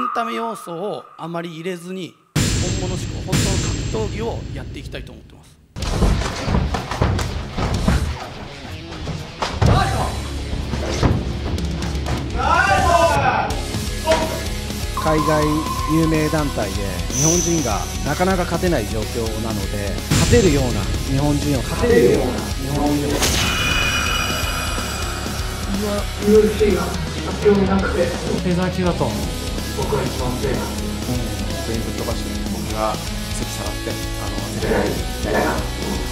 ンタメ要素をあまり入れずに本物志向、本当の格闘技をやっていきたいと思ってます。 海外有名団体で日本人がなかなか勝てない状況なので、勝てるような日本人を勝てるような日本人を UFC が発表になくて手先だと僕は一番強いな。 全員ぶっ飛ばして僕が席下がって世界に行きたいな。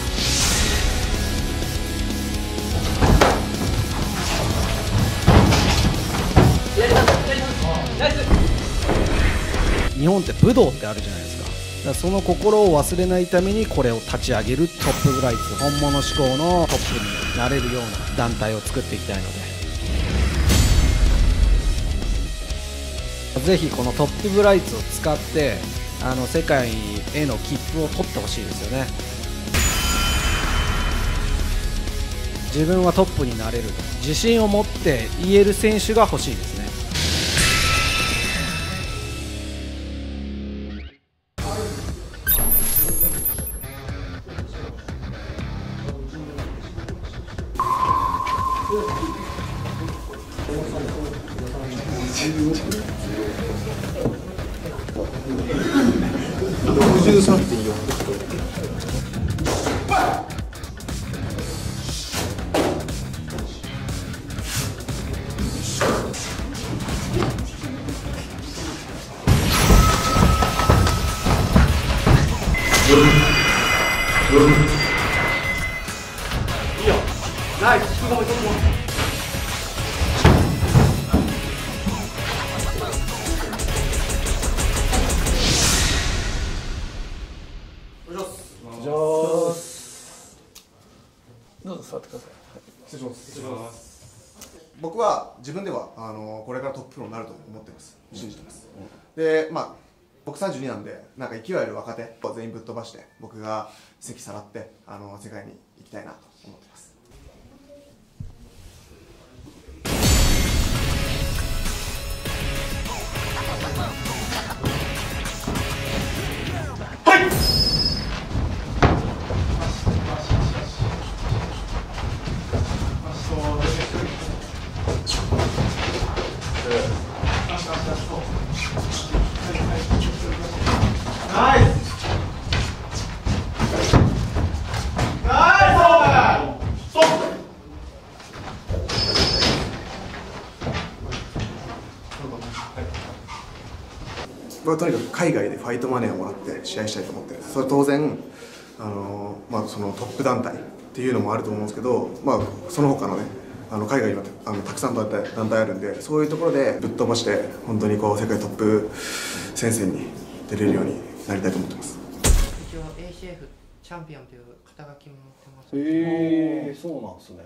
日本って武道ってあるじゃないですか。だからその心を忘れないためにこれを立ち上げるトップブライツ、本物志向のトップになれるような団体を作っていきたいので、ぜひこのトップブライツを使って世界への切符を取ってほしいですよね。自分はトップになれると自信を持って言える選手が欲しいですね。 63.4。 いいよ。ナイス。引き込み引き込み。 どうぞ座ってください。 失礼します。僕は自分ではこれからトッププロになると思ってます。信じてます。で、僕32なんで、なんか勢いある若手を全員ぶっ飛ばして僕が席さらって世界に行きたいなと思ってます。僕はとにかく海外でファイトマネーをもらって試合したいと思ってるんです。それは当然そのトップ団体っていうのもあると思うんですけど、その他のね海外にはたくさん団体あるんで、そういうところでぶっ飛ばして本当に世界トップ戦線に出れるようになりたいと思ってます。 一応 ACF チャンピオンという肩書きも持ってます。 そうなんですね。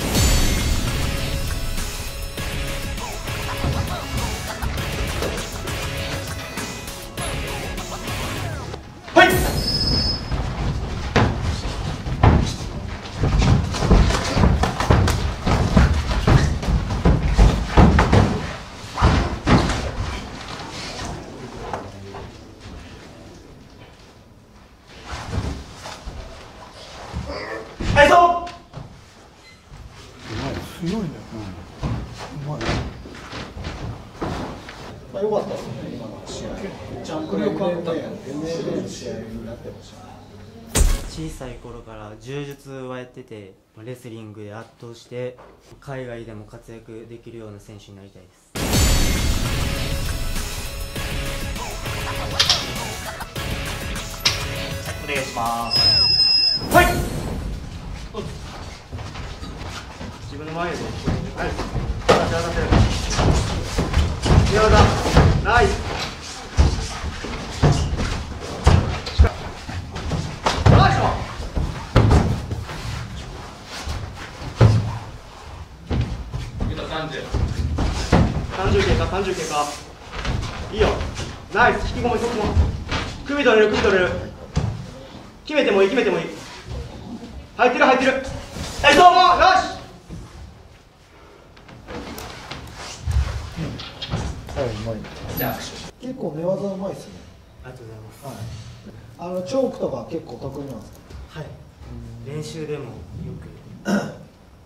強いね。うまい。 良かったですね、今の試合。ジャンプ力あった。NBAの試合になってました。 小さい頃から柔術はやってて、レスリングで圧倒して海外でも活躍できるような選手になりたいです。 お願いします。 はい。 自分の前で。はい。当たってる。宮田。ナイス。ナイス。30経過、30経過。いいよ。ナイス。引き込み、引き込み。首取れる、首取れる。決めてもいい、決めてもいい。入ってる、入ってる。はい、どうも、よし。じゃあ握手。 結構寝技うまいですね。 ありがとうございます。 はい。チョークとか結構得意なんですか。 はい。練習でもよく決めてる。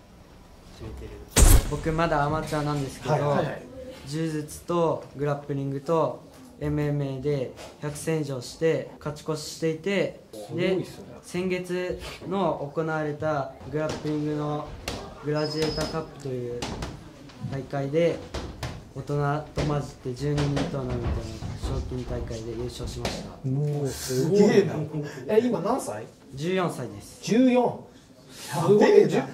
僕まだアマチュアなんですけど、柔術とグラップリングと MMA で100戦以上して勝ち越ししていて、で先月の行われたグラップリングのグラジエーターカップという大会で大人と混じって12人トーナメントの賞金大会で優勝しました。 もうすごいな。今何歳 ？14歳です。 14。すごいな。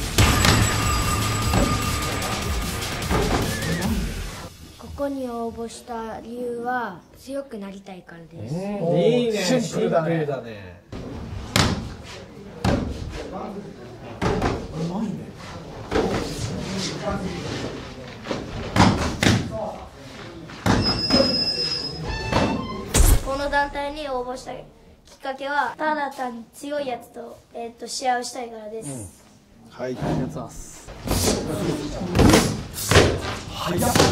ここに応募した理由は強くなりたいからです。 いいね。シンプルだね。うまいね。 この団体に応募したきっかけはただ単に強いやつと、試合をしたいからです。 はい。ありがとうございます。早っ。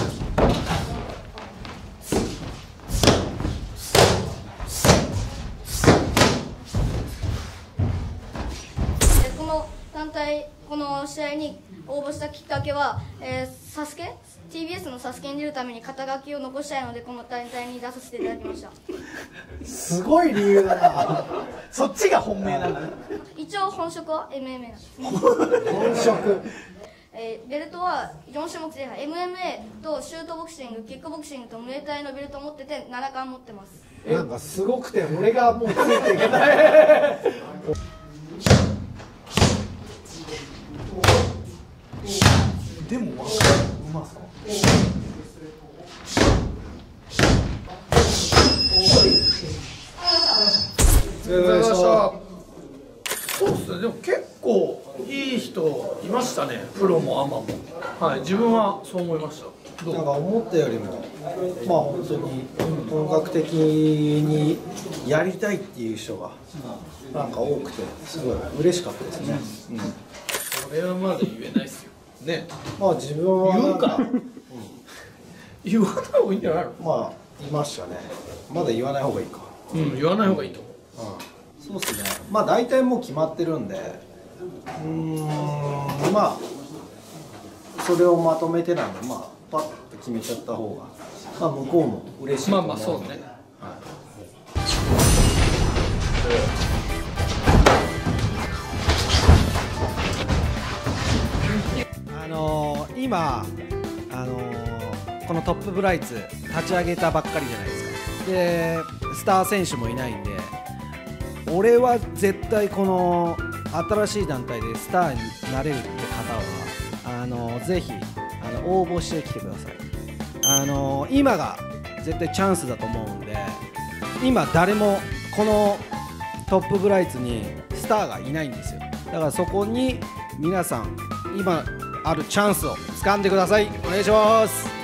この試合に応募したきっかけは、サスケ TBS のサスケに出るために肩書きを残したいのでこの大会に出させていただきました。 すごい理由だな。そっちが本命なんだ。 一応本職は MMA なんです。 本職。 ベルトは4種目制覇、 MMA とシュートボクシング、キックボクシングとムエタイのベルトを持ってて7冠持ってます。 なんかすごくて俺がもうついていけない。でもうまそう。 そうですね。でも結構いい人いましたね。プロもアマも。はい。自分はそう思いました。 なんか思ったよりもまあ本当に本格的にやりたいっていう人がなんか多くてすごい嬉しかったですね。 これはまだ言えないですよ。ね。 まあ自分はなんか言わない方がいいんじゃないの？ まあ言いましたね。まだ言わない方がいいか。 言わない方がいいと思う。 そうですね。まあ大体もう決まってるんで、まあそれをまとめてなんで、まあパッと決めちゃった方が、まあ向こうも嬉しいと思う。 まあそうね。 今このトップブライツ立ち上げたばっかりじゃないですか。でスター選手もいないんで、俺は絶対この新しい団体でスターになれるって方はぜひ応募してきてください。今が絶対チャンスだと思うんで、今誰もこのトップブライツにスターがいないんですよ。だからそこに皆さん今あるチャンスを掴んでください。お願いします。